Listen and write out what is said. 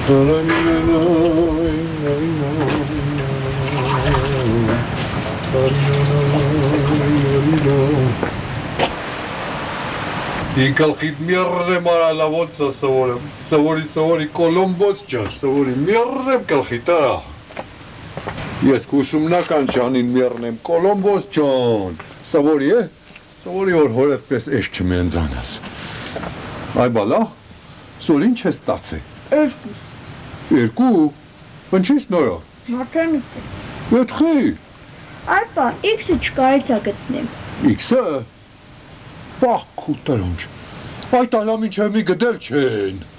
I kalkit mierrem ala la bolsa savori Columbus just savori mierrem kalkita. Yes, kusumna kanchanin mierrem Columbus John. Savori Savori or pes eștimen zanas. Ai bala? Solin ce stațe? Ercu? În ce snora? Martonice. Etchi? Arpa, X-ը չկարից ա գտնեմ։ X-ը? Պահ կուտելոնչ, այդ ալամին չեմի գդել չեն։